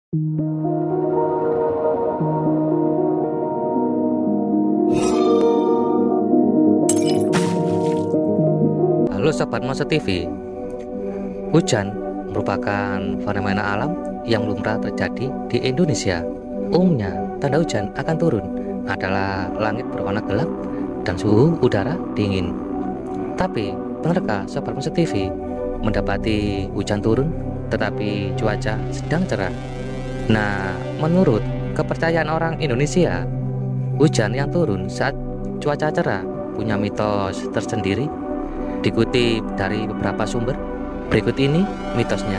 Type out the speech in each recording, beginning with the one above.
Halo Sobat Monster TV. Hujan merupakan fenomena alam yang lumrah terjadi di Indonesia. Umumnya tanda hujan akan turun adalah langit berwarna gelap dan suhu udara dingin. Tapi benarkah Sobat Monster TV mendapati hujan turun tetapi cuaca sedang cerah? Nah, menurut kepercayaan orang Indonesia, hujan yang turun saat cuaca cerah punya mitos tersendiri. Dikutip dari beberapa sumber, berikut ini mitosnya.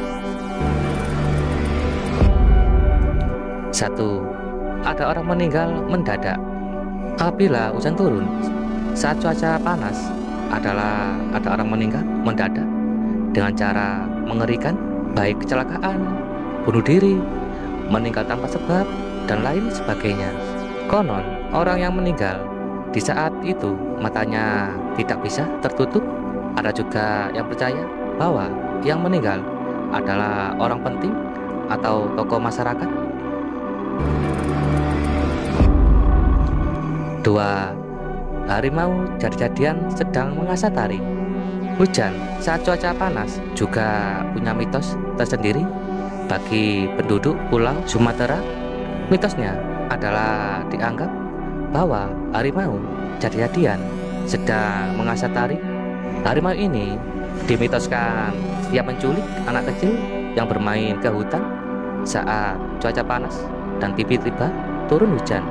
1. Ada orang meninggal mendadak. Apabila hujan turun saat cuaca panas, adalah ada orang meninggal mendadak dengan cara mengerikan, baik kecelakaan, bunuh diri, meninggal tanpa sebab, dan lain sebagainya. Konon, orang yang meninggal di saat itu matanya tidak bisa tertutup. Ada juga yang percaya bahwa yang meninggal adalah orang penting atau tokoh masyarakat. 2. Harimau jadi-jadian sedang mengasah tari. Hujan saat cuaca panas juga punya mitos tersendiri bagi penduduk Pulau Sumatera. Mitosnya adalah dianggap bahwa harimau jadi-jadian sedang mengasah tari. Harimau ini dimitoskan siap menculik anak kecil yang bermain ke hutan saat cuaca panas dan tiba-tiba turun hujan.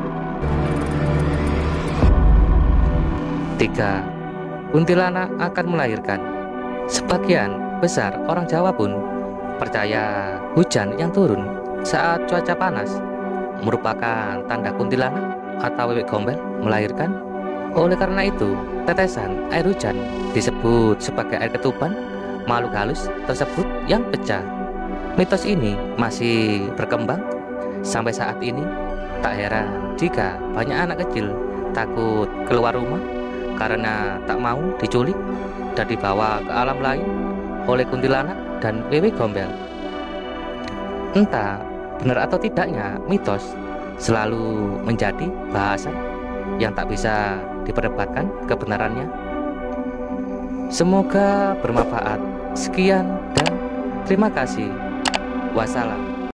3. Kuntilanak akan melahirkan. Sebagian besar orang Jawa pun percaya hujan yang turun saat cuaca panas merupakan tanda kuntilanak atau bebek gombel melahirkan. Oleh karena itu, tetesan air hujan disebut sebagai air ketuban makhluk halus tersebut yang pecah. Mitos ini masih berkembang sampai saat ini. Tak heran jika banyak anak kecil takut keluar rumah karena tak mau diculik dan dibawa ke alam lain oleh kuntilanak dan bebek gombel. Entah benar atau tidaknya, mitos selalu menjadi bahasan yang tak bisa diperdebatkan kebenarannya. Semoga bermanfaat. Sekian dan terima kasih. Wassalam.